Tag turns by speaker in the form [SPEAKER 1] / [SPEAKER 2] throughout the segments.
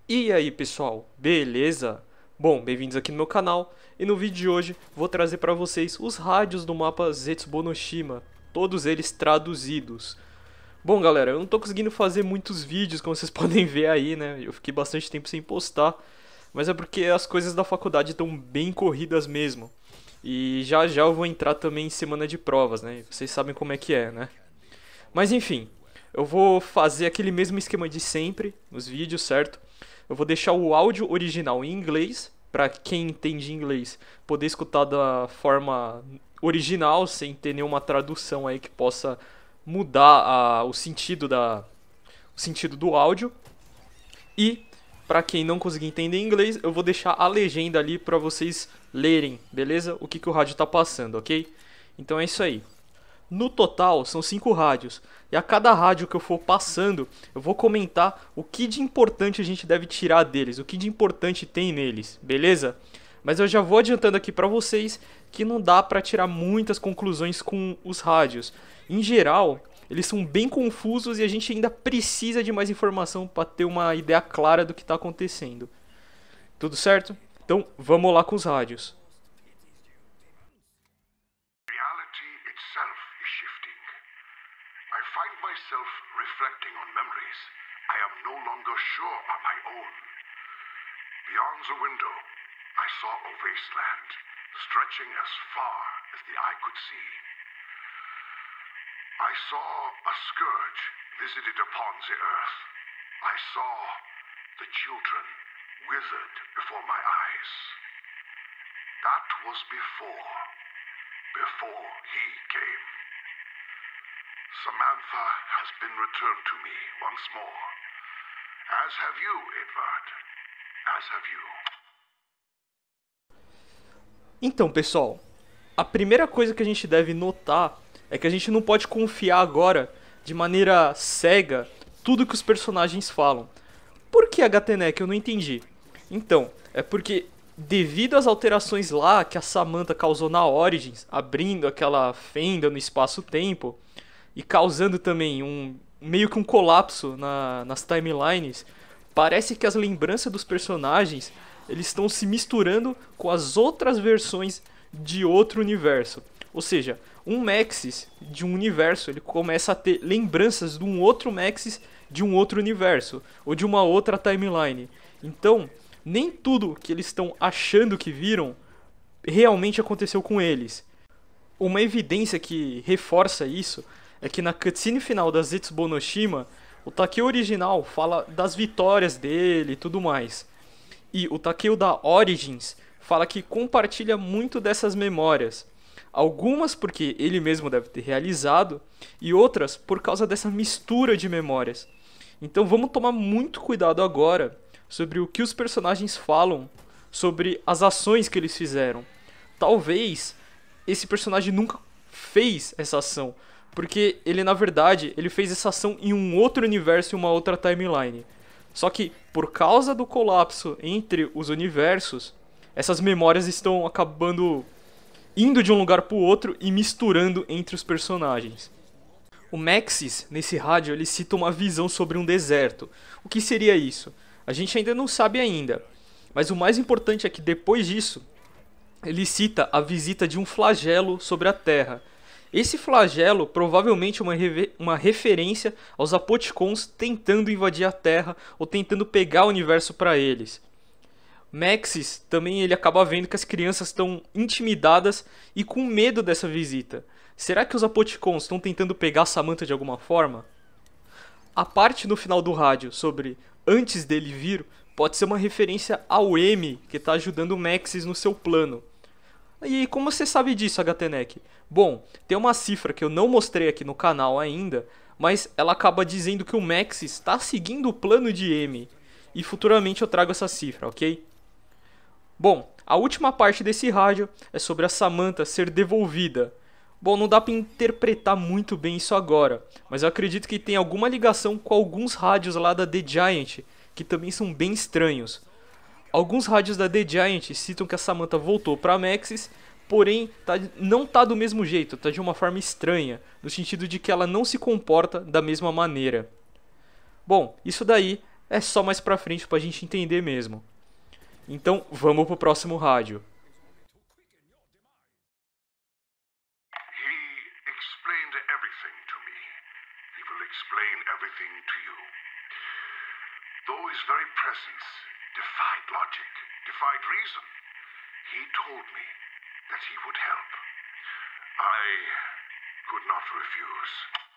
[SPEAKER 1] E aí pessoal, beleza? Bom, bem-vindos aqui no meu canal e no vídeo de hoje vou trazer para vocês os rádios do mapa Zetsubo no Shima, todos eles traduzidos. Bom galera, eu não tô conseguindo fazer muitos vídeos como vocês podem ver aí, né? Eu fiquei bastante tempo sem postar, mas é porque as coisas da faculdade estão bem corridas mesmo. E já já eu vou entrar também em semana de provas, né? Vocês sabem como é que é, né? Mas enfim, eu vou fazer aquele mesmo esquema de sempre nos vídeos, certo? Eu vou deixar o áudio original em inglês, para quem entende inglês poder escutar da forma original, sem ter nenhuma tradução aí que possa mudar o sentido do áudio. E para quem não conseguir entender inglês, eu vou deixar a legenda ali para vocês lerem, beleza? O que o rádio está passando, ok? Então é isso aí. No total, são 5 rádios. E a cada rádio que eu for passando, eu vou comentar o que de importante a gente deve tirar deles, o que de importante tem neles, beleza? Mas eu já vou adiantando aqui pra vocês que não dá pra tirar muitas conclusões com os rádios. Em geral, eles são bem confusos e a gente ainda precisa de mais informação para ter uma ideia clara do que está acontecendo. Tudo certo? Então, vamos lá com os rádios.
[SPEAKER 2] I find myself reflecting on memories I am no longer sure are my own. Beyond the window, I saw a wasteland stretching as far as the eye could see. I saw a scourge visited upon the earth. I saw the children withered before my eyes. That was before he came. Samantha has been returned to me once more. As have you, Edvard. As have you.
[SPEAKER 1] Então, pessoal, a primeira coisa que a gente deve notar é que a gente não pode confiar agora, de maneira cega, tudo que os personagens falam. Por que HTNEC? Eu não entendi. Então, é porque devido às alterações lá que a Samantha causou na Origins, abrindo aquela fenda no espaço-tempo e causando também meio que um colapso nas timelines, parece que as lembranças dos personagens eles estão se misturando com as outras versões de outro universo. Ou seja, um Maxis de um universo ele começa a ter lembranças de um outro Maxis de um outro universo ou de uma outra timeline. Então, nem tudo que eles estão achando que viram realmente aconteceu com eles. Uma evidência que reforça isso é que na cutscene final da Zetsubo no Shima, o Takeo original fala das vitórias dele e tudo mais. E o Takeo da Origins fala que compartilha muito dessas memórias. Algumas porque ele mesmo deve ter realizado e outras por causa dessa mistura de memórias. Então vamos tomar muito cuidado agora sobre o que os personagens falam, sobre as ações que eles fizeram. Talvez esse personagem nunca fez essa ação, porque ele na verdade ele fez essa ação em um outro universo e uma outra timeline. Só que por causa do colapso entre os universos, essas memórias estão acabando indo de um lugar para o outro e misturando entre os personagens. O Maxis, nesse rádio, ele cita uma visão sobre um deserto. O que seria isso? A gente ainda não sabe ainda. Mas o mais importante é que depois disso, ele cita a visita de um flagelo sobre a Terra. Esse flagelo provavelmente é uma referência aos Apoticons tentando invadir a Terra ou tentando pegar o universo para eles. Maxis também ele acaba vendo que as crianças estão intimidadas e com medo dessa visita. Será que os Apoticons estão tentando pegar Samantha de alguma forma? A parte no final do rádio sobre antes dele vir pode ser uma referência ao M que está ajudando o Maxis no seu plano. E como você sabe disso, HTNEC? Bom, tem uma cifra que eu não mostrei aqui no canal ainda, mas ela acaba dizendo que o Maxis está seguindo o plano de M. E futuramente eu trago essa cifra, ok? Bom, a última parte desse rádio é sobre a Samantha ser devolvida. Bom, não dá para interpretar muito bem isso agora, mas eu acredito que tem alguma ligação com alguns rádios lá da The Giant, que também são bem estranhos. Alguns rádios da The Giant citam que a Samantha voltou para Maxis, porém não tá do mesmo jeito, tá de uma forma estranha, no sentido de que ela não se comporta da mesma maneira. Bom, isso daí é só mais pra frente pra gente entender mesmo. Então, vamos pro próximo rádio.
[SPEAKER 2] He explained everything to me. He will explain everything to you. Though his very presence defied logic, defied reason, he told me that he would help. I could not refuse.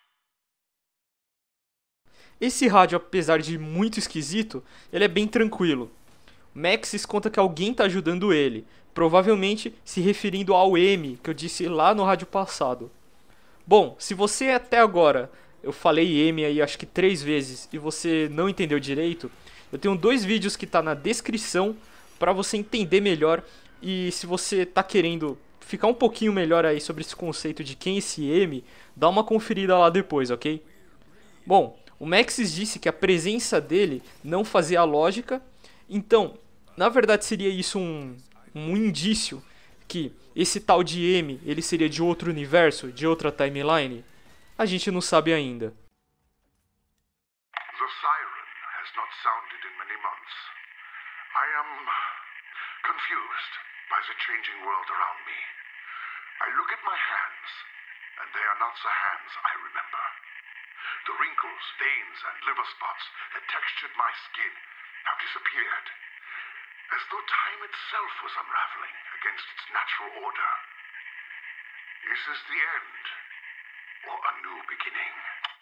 [SPEAKER 1] Esse rádio, apesar de muito esquisito, ele é bem tranquilo. Maxis conta que alguém está ajudando ele, provavelmente se referindo ao M que eu disse lá no rádio passado. Bom, se você até agora, eu falei M aí acho que 3 vezes e você não entendeu direito, eu tenho 2 vídeos que tá na descrição para você entender melhor, e se você tá querendo ficar um pouquinho melhor aí sobre esse conceito de quem é esse M, dá uma conferida lá depois, ok? Bom, o Maxis disse que a presença dele não fazia lógica. Então, na verdade seria isso um indício que esse tal de M, ele seria de outro universo, de outra timeline? A gente não sabe ainda.
[SPEAKER 2] The siren has not sounded in many months. I am confused by the changing world around me. I look at my hands, and they are not the hands I remember. The wrinkles, veins, and liver spots that textured my skin have disappeared, as though time itself was unraveling against its natural order. Is this the end, or a new beginning?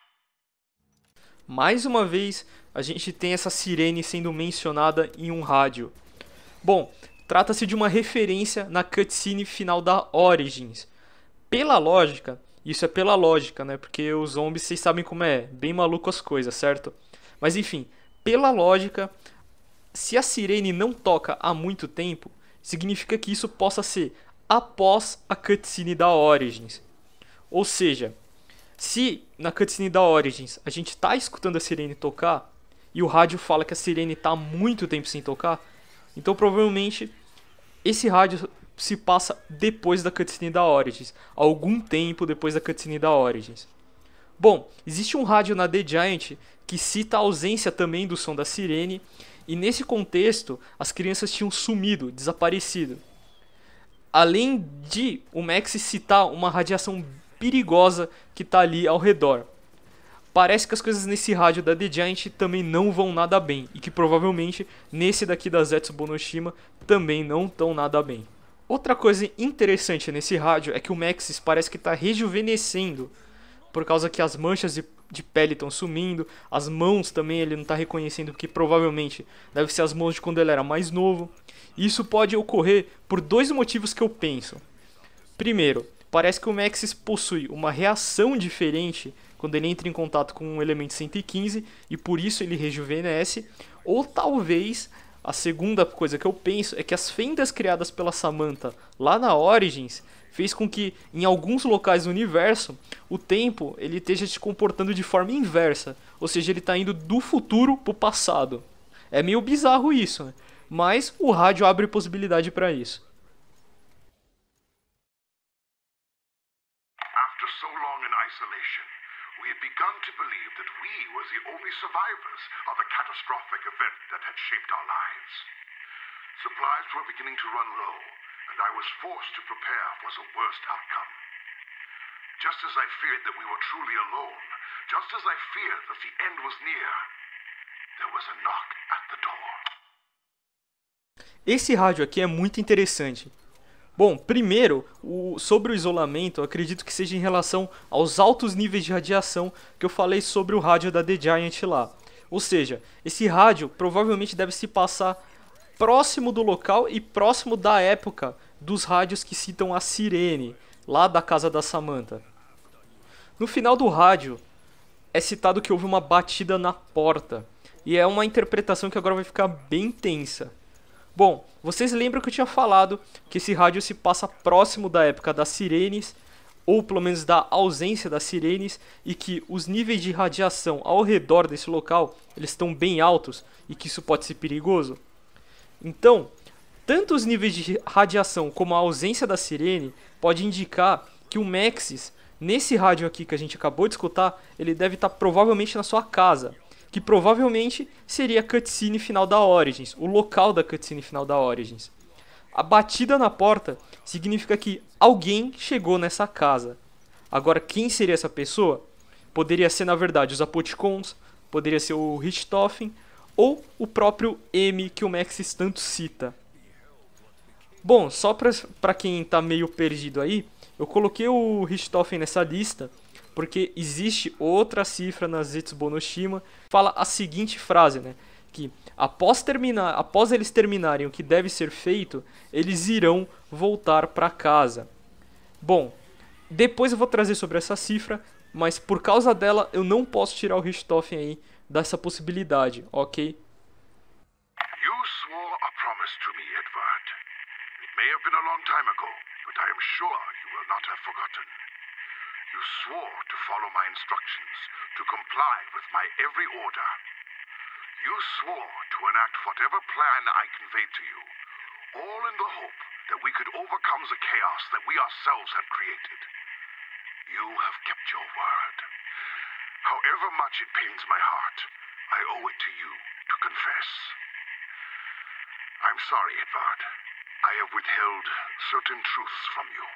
[SPEAKER 1] Mais uma vez, a gente tem essa sirene sendo mencionada em um rádio. Bom, trata-se de uma referência na cutscene final da Origins. Pela lógica, isso é pela lógica, né? Porque os zombies, vocês sabem como é, bem maluco as coisas, certo? Mas enfim, pela lógica, se a sirene não toca há muito tempo, significa que isso possa ser após a cutscene da Origins. Ou seja, se na cutscene da Origins a gente tá escutando a sirene tocar e o rádio fala que a sirene tá há muito tempo sem tocar, então provavelmente esse rádio se passa depois da cutscene da Origins, algum tempo depois da cutscene da Origins. Bom, existe um rádio na The Giant que cita a ausência também do som da sirene, e nesse contexto as crianças tinham sumido, desaparecido. Além de o Max citar uma radiação perigosa que está ali ao redor. Parece que as coisas nesse rádio da The Giant também não vão nada bem, e que provavelmente nesse daqui da Zetsubo no Shima também não estão nada bem. Outra coisa interessante nesse rádio é que o Maxis parece que está rejuvenescendo, por causa que as manchas de pele estão sumindo, as mãos também ele não está reconhecendo, porque provavelmente deve ser as mãos de quando ele era mais novo. E isso pode ocorrer por 2 motivos que eu penso. Primeiro, parece que o Maxis possui uma reação diferente quando ele entra em contato com um elemento 115 e por isso ele rejuvenesce. Ou talvez a segunda coisa que eu penso é que as fendas criadas pela Samantha lá na Origins fez com que em alguns locais do universo o tempo ele esteja se comportando de forma inversa, ou seja, ele está indo do futuro para o passado. É meio bizarro isso, né? Mas o rádio abre possibilidade para isso.
[SPEAKER 2] After so long in isolation, we had begun to believe that we were the only survivors of the catastrophic event that had shaped our lives. Supplies were beginning to run low, and I was forced to prepare for the worst outcome. Just as I feared that we were truly alone, just as I feared that the end was near, there was a knock at the door.
[SPEAKER 1] Esse rádio aqui é muito interessante. Bom, primeiro, sobre o isolamento, eu acredito que seja em relação aos altos níveis de radiação que eu falei sobre o rádio da The Giant lá. Ou seja, esse rádio provavelmente deve se passar próximo do local e próximo da época dos rádios que citam a sirene, lá da casa da Samantha. No final do rádio, é citado que houve uma batida na porta, e é uma interpretação que agora vai ficar bem tensa. Bom, vocês lembram que eu tinha falado que esse rádio se passa próximo da época das sirenes, ou pelo menos da ausência das sirenes, e que os níveis de radiação ao redor desse local, eles estão bem altos, e que isso pode ser perigoso? Então, tanto os níveis de radiação como a ausência da sirene pode indicar que o Maxis, nesse rádio aqui que a gente acabou de escutar, ele deve estar provavelmente na sua casa. que provavelmente seria a cutscene final da Origins, o local da cutscene final da Origins. A batida na porta significa que alguém chegou nessa casa. Agora, quem seria essa pessoa? Poderia ser, na verdade, os Apoticons, poderia ser o Richthofen ou o próprio M que o Maxis tanto cita. Bom, só pra quem tá meio perdido aí, eu coloquei o Richthofen nessa lista porque existe outra cifra na Zetsubo no Shima, fala a seguinte frase, né? Que após eles terminarem o que deve ser feito, eles irão voltar para casa. Bom, depois eu vou trazer sobre essa cifra, mas por causa dela eu não posso tirar o Richthofen aí dessa possibilidade, ok?
[SPEAKER 2] You swore a promise to me, Edvard. It may have been a long time ago, but I am sure you will not have forgotten. You swore to follow my instructions, to comply with my every order. You swore to enact whatever plan I conveyed to you, all in the hope that we could overcome the chaos that we ourselves had created. You have kept your word. However much it pains my heart, I owe it to you to confess. I'm sorry, Edvard. I have withheld certain truths from you.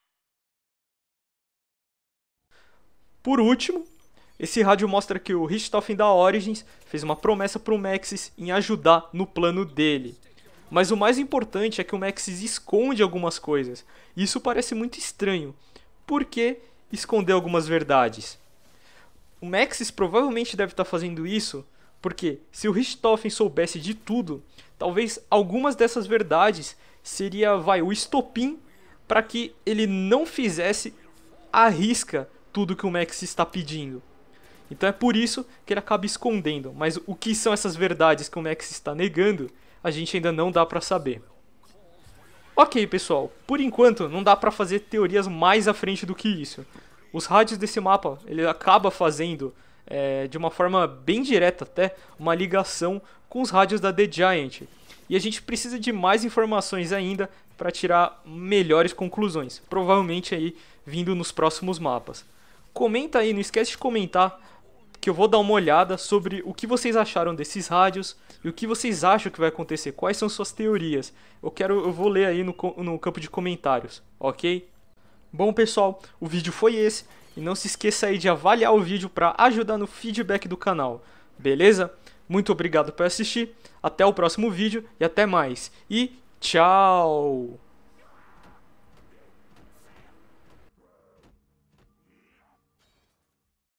[SPEAKER 1] Por último, esse rádio mostra que o Richthofen da Origins fez uma promessa para o Maxis em ajudar no plano dele. Mas o mais importante é que o Maxis esconde algumas coisas. E isso parece muito estranho. Por que esconder algumas verdades? O Maxis provavelmente deve estar fazendo isso porque se o Richthofen soubesse de tudo, talvez algumas dessas verdades seria o estopim para que ele não fizesse à risca tudo que o Maxis está pedindo. Então é por isso que ele acaba escondendo. Mas o que são essas verdades que o Maxis está negando, a gente ainda não dá para saber. Ok, pessoal. Por enquanto, não dá para fazer teorias mais à frente do que isso. Os rádios desse mapa, ele acaba fazendo, de uma forma bem direta até, uma ligação com os rádios da The Giant. E a gente precisa de mais informações ainda para tirar melhores conclusões. Provavelmente aí vindo nos próximos mapas. Comenta aí, não esquece de comentar, que eu vou dar uma olhada sobre o que vocês acharam desses rádios e o que vocês acham que vai acontecer, quais são suas teorias. Eu vou ler aí no campo de comentários, ok? Bom, pessoal, o vídeo foi esse. E não se esqueça aí de avaliar o vídeo para ajudar no feedback do canal, beleza? Muito obrigado por assistir, até o próximo vídeo e até mais. E tchau!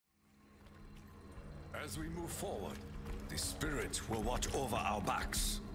[SPEAKER 3] As we move forward, the Spirit will watch over our backs.